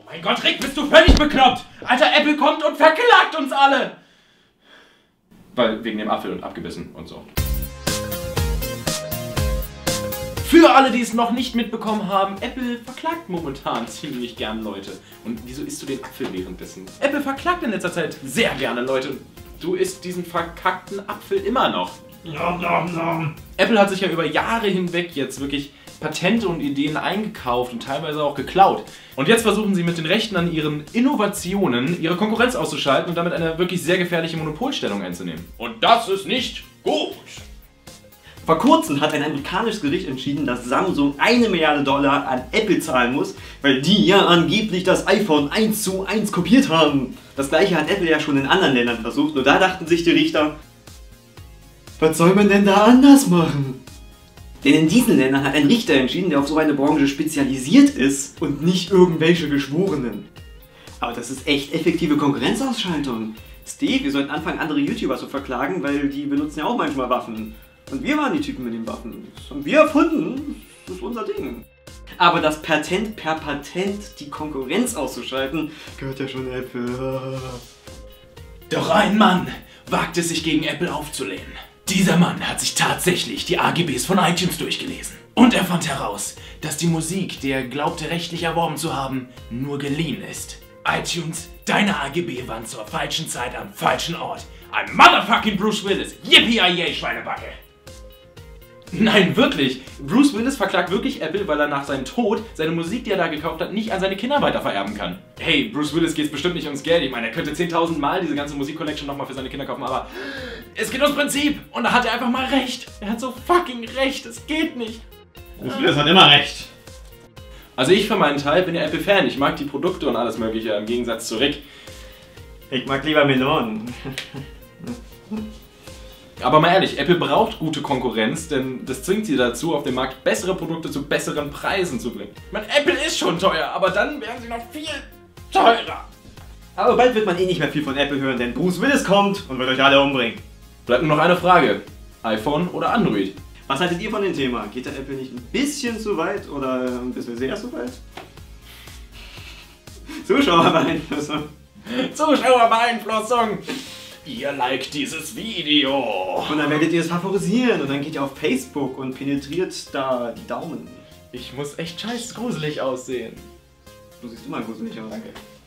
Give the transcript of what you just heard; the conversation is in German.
Mein Gott, Rick, bist du völlig bekloppt? Alter, Apple kommt und verklagt uns alle! Weil wegen dem Apfel und abgebissen und so. Für alle, die es noch nicht mitbekommen haben, Apple verklagt momentan ziemlich gern Leute. Und wieso isst du den Apfel währenddessen? Apple verklagt in letzter Zeit sehr gerne Leute. Du isst diesen verkackten Apfel immer noch. Nom, nom, nom. Apple hat sich ja über Jahre hinweg jetzt wirklich Patente und Ideen eingekauft und teilweise auch geklaut. Und jetzt versuchen sie mit den Rechten an ihren Innovationen ihre Konkurrenz auszuschalten und damit eine wirklich sehr gefährliche Monopolstellung einzunehmen. Und das ist nicht gut! Vor kurzem hat ein amerikanisches Gericht entschieden, dass Samsung $1 Milliarde an Apple zahlen muss, weil die ja angeblich das iPhone 1:1 kopiert haben. Das gleiche hat Apple ja schon in anderen Ländern versucht, nur da dachten sich die Richter, was soll man denn da anders machen? Denn in diesen Ländern hat ein Richter entschieden, der auf so eine Branche spezialisiert ist und nicht irgendwelche Geschworenen. Aber das ist echt effektive Konkurrenzausschaltung. Steve, wir sollten anfangen, andere YouTuber zu verklagen, weil die benutzen ja auch manchmal Waffen. Und wir waren die Typen mit den Waffen. Das haben wir erfunden. Das ist unser Ding. Aber das Patent per Patent, die Konkurrenz auszuschalten, gehört ja schon Apple. Doch ein Mann wagt es sich gegen Apple aufzulehnen. Dieser Mann hat sich tatsächlich die AGBs von iTunes durchgelesen. Und er fand heraus, dass die Musik, die er glaubte rechtlich erworben zu haben, nur geliehen ist. iTunes, deine AGB waren zur falschen Zeit am falschen Ort. I'm motherfucking Bruce Willis. Yippie-yay, Schweinebacke. Nein, wirklich. Bruce Willis verklagt wirklich Apple, weil er nach seinem Tod seine Musik, die er da gekauft hat, nicht an seine Kinder weitervererben kann. Hey, Bruce Willis geht es bestimmt nicht ums Geld. Ich meine, er könnte 10.000 Mal diese ganze Musikcollection nochmal für seine Kinder kaufen, aber es geht ums Prinzip. Und da hat er einfach mal recht. Er hat so fucking recht. Es geht nicht. Bruce Willis hat immer recht. Also ich für meinen Teil bin ja Apple-Fan. Ich mag die Produkte und alles mögliche, im Gegensatz zu Rick. Ich mag lieber Melonen. Aber mal ehrlich, Apple braucht gute Konkurrenz, denn das zwingt sie dazu, auf dem Markt bessere Produkte zu besseren Preisen zu bringen. Ich meine, Apple ist schon teuer, aber dann werden sie noch viel teurer. Aber bald wird man eh nicht mehr viel von Apple hören, denn Bruce Willis kommt und wird euch alle umbringen. Bleibt nur noch eine Frage. iPhone oder Android? Was haltet ihr von dem Thema? Geht der Apple nicht ein bisschen zu weit oder ein bisschen sehr zu weit? Zuschauerbeeinflussung. Zuschauerbeeinflussung! Ihr liked dieses Video! Und dann werdet ihr es favorisieren und dann geht ihr auf Facebook und penetriert da die Daumen. Ich muss echt scheiß gruselig aussehen. Du siehst immer gruselig aus. Danke.